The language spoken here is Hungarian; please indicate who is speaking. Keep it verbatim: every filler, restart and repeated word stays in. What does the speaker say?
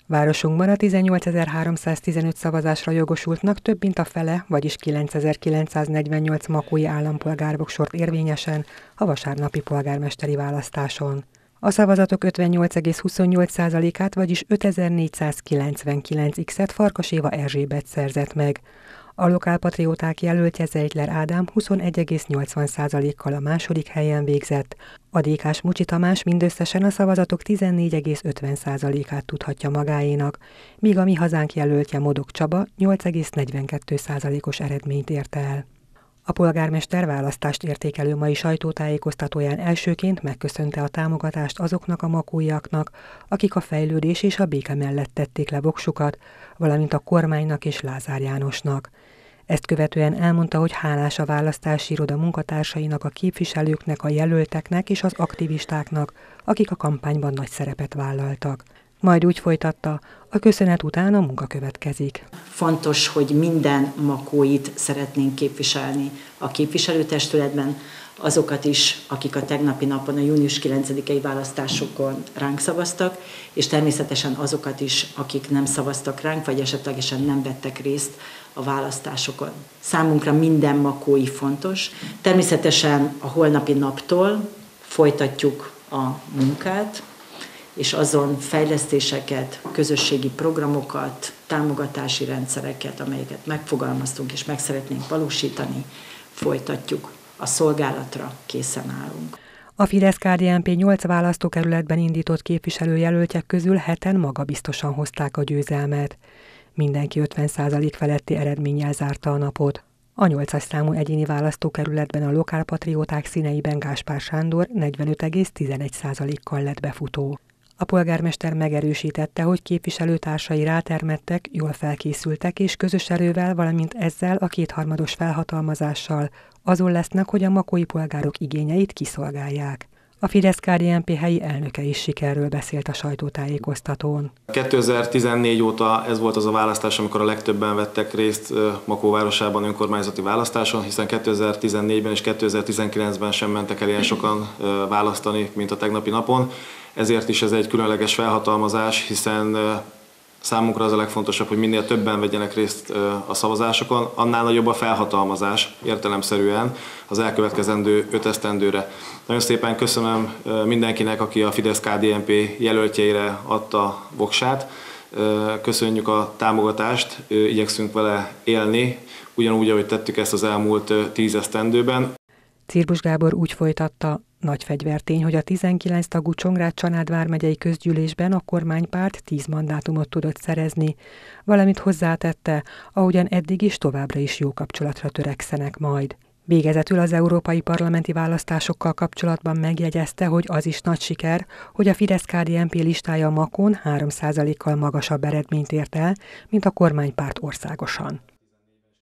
Speaker 1: Városunkban a tizennyolcezer-háromszáztizenöt szavazásra jogosultnak több mint a fele, vagyis kilencezer-kilencszáznegyvennyolc makói állampolgár voksort érvényesen a vasárnapi polgármesteri választáson. A szavazatok ötvennyolc egész huszonnyolc százalékát, vagyis ötezer-négyszázkilencvenkilenc X-et Farkas Éva Erzsébet szerzett meg. A lokálpatrióták jelöltje Zeidler Ádám huszonegy egész nyolcvan százalékkal a második helyen végzett, a dé ká-s Mucsi Tamás mindösszesen a szavazatok tizennégy egész ötven százalékát tudhatja magáénak, míg a Mi Hazánk jelöltje Modok Csaba nyolc egész negyvenkét százalékos eredményt ért el. A polgármester választást értékelő mai sajtótájékoztatóján elsőként megköszönte a támogatást azoknak a makóiaknak, akik a fejlődés és a béke mellett tették le voksukat, valamint a kormánynak és Lázár Jánosnak. Ezt követően elmondta, hogy hálás a választási iroda munkatársainak, a képviselőknek, a jelölteknek és az aktivistáknak, akik a kampányban nagy szerepet vállaltak. Majd úgy folytatta, a köszönet után a munka következik.
Speaker 2: Fontos, hogy minden makóit szeretnénk képviselni a képviselőtestületben, azokat is, akik a tegnapi napon a június kilencedikei választásokon ránk szavaztak, és természetesen azokat is, akik nem szavaztak ránk, vagy esetlegesen nem vettek részt a választásokon. Számunkra minden makói fontos. Természetesen a holnapi naptól folytatjuk a munkát, és azon fejlesztéseket, közösségi programokat, támogatási rendszereket, amelyeket megfogalmaztunk és meg szeretnénk valósítani, folytatjuk. A szolgálatra készen állunk.
Speaker 1: A Fidesz-ká dé en pé nyolc választókerületben indított képviselőjelöltek közül heten magabiztosan hozták a győzelmet. Mindenki ötven százalék feletti eredménnyel zárta a napot. A nyolcas számú egyéni választókerületben a lokálpatrióták színeiben Gáspár Sándor negyvenöt egész tizenegy százalékkal lett befutó. A polgármester megerősítette, hogy képviselőtársai rátermettek, jól felkészültek és közös erővel, valamint ezzel a kétharmados felhatalmazással azon lesznek, hogy a makói polgárok igényeit kiszolgálják. A Fidesz-ká dé en pé helyi elnöke is sikerről beszélt a sajtótájékoztatón.
Speaker 3: kétezer-tizennégy óta ez volt az a választás, amikor a legtöbben vettek részt Makó városában önkormányzati választáson, hiszen kétezer-tizennégyben és kétezer-tizenkilencben sem mentek el ilyen sokan választani, mint a tegnapi napon. Ezért is ez egy különleges felhatalmazás, hiszen számunkra az a legfontosabb, hogy minél többen vegyenek részt a szavazásokon, annál nagyobb a felhatalmazás értelemszerűen az elkövetkezendő öt esztendőre. Nagyon szépen köszönöm mindenkinek, aki a Fidesz-ká dé en pé jelöltjeire adta voksát. Köszönjük a támogatást, igyekszünk vele élni, ugyanúgy, ahogy tettük ezt az elmúlt tíz esztendőben.
Speaker 1: Cirbus Gábor úgy folytatta, nagy fegyvertény, hogy a tizenkilenc tagú Csongrád-Csanád vármegyei közgyűlésben a kormánypárt tíz mandátumot tudott szerezni, valamint hozzátette, ahogyan eddig is továbbra is jó kapcsolatra törekszenek majd. Végezetül az európai parlamenti választásokkal kapcsolatban megjegyezte, hogy az is nagy siker, hogy a Fidesz-ká dé en pé listája Makón három százalékkal magasabb eredményt ért el, mint a kormánypárt országosan.